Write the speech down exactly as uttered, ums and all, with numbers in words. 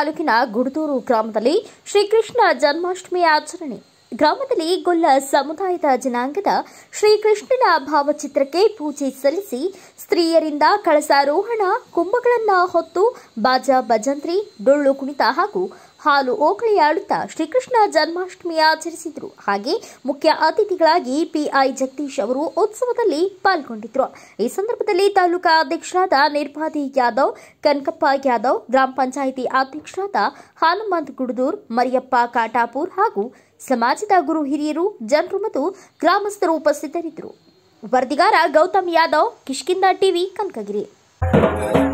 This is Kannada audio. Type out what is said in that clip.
ತಾಲೂಕಿನ ಗುಡದೂರು ಗ್ರಾಮದಲ್ಲಿ ಶ್ರೀಕೃಷ್ಣ ಜನ್ಮಾಷ್ಟಮಿ ಆಚರಣೆ. ಗ್ರಾಮದಲ್ಲಿ ಗೊಲ್ಲ ಸಮುದಾಯದ ಜನಾಂಗದ ಶ್ರೀಕೃಷ್ಣನ ಭಾವಚಿತ್ರಕ್ಕೆ ಪೂಜೆ ಸಲ್ಲಿಸಿ ಸ್ತ್ರೀಯರಿಂದ ಕಳಸಾರೋಹಣ, ಕುಂಭಗಳನ್ನು ಹೊತ್ತು ಬಾಜಾ ಭಜಂತ್ರಿ, ಡೊಳ್ಳು ಕುಣಿತ ಹಾಗೂ ಹಾಲು ಓಕಳಿಯಾಡುತ್ತಾ ಶ್ರೀಕೃಷ್ಣ ಜನ್ಮಾಷ್ಟಮಿ ಆಚರಿಸಿದರು. ಹಾಗೆ ಮುಖ್ಯ ಅತಿಥಿಗಳಾಗಿ ಪಿಐ ಜಗದೀಶ್ ಅವರು ಉತ್ಸವದಲ್ಲಿ ಪಾಲ್ಗೊಂಡಿದ್ದರು. ಈ ಸಂದರ್ಭದಲ್ಲಿ ತಾಲೂಕಾ ಅಧ್ಯಕ್ಷರಾದ ನಿರ್ಭಾದಿ ಯಾದವ್, ಕನಕಪ್ಪ ಯಾದವ್, ಗ್ರಾಮ ಪಂಚಾಯಿತಿ ಅಧ್ಯಕ್ಷರಾದ ಹನುಮಂತ್ ಗುಡದೂರ್, ಮರಿಯಪ್ಪ ಕಾಟಾಪುರ್ ಹಾಗೂ ಸಮಾಜದ ಗುರು ಹಿರಿಯರು, ಜನರು ಮತ್ತು ಗ್ರಾಮಸ್ಥರು ಉಪಸ್ಥಿತರಿದ್ದರು. ವರದಿಗಾರ ಗೌತಮ್ ಯಾದವ್, ಕಿಷ್ಕಿಂಧ ಟಿವಿ, ಕನಕಗಿರಿ.